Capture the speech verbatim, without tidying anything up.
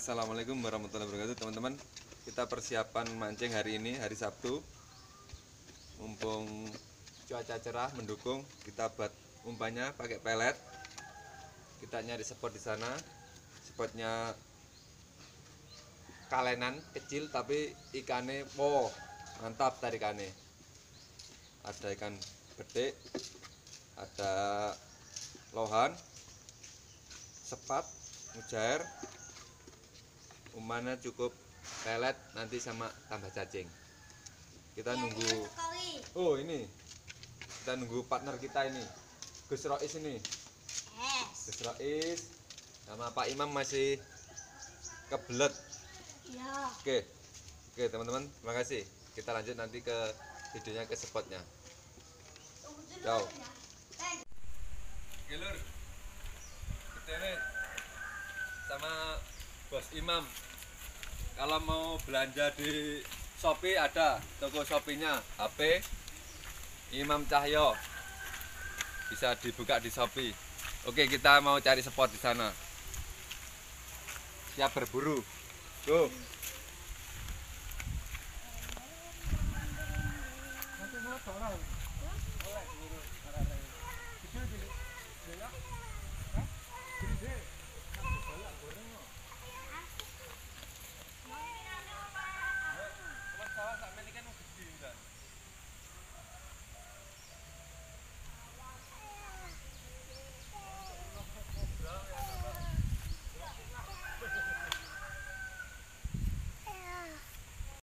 Assalamualaikum warahmatullahi wabarakatuh teman-teman. Kita persiapan mancing hari ini, hari Sabtu. Mumpung cuaca cerah mendukung, kita buat umpannya pakai pelet. Kita nyari spot di sana. Spotnya kalenan kecil tapi ikannya wow, mantap tarikannya. Ada ikan gede, ada lohan, sepat, mujair. Umpannya cukup pelet nanti sama tambah cacing. Kita nunggu. Oh ini kita nunggu partner kita ini, Gus Rois ini. Gus Rois sama Pak Imam masih kebelet. Ya. Oke, oke teman-teman, terima kasih. Kita lanjut nanti ke videonya, ke spotnya. Ciao. Oke lur, kita nih sama Bos Imam. Kalau mau belanja di Shopee ada toko Shopee-nya, H P Imam Cahyo. Bisa dibuka di Shopee. Oke, kita mau cari spot di sana. Siap berburu. Go.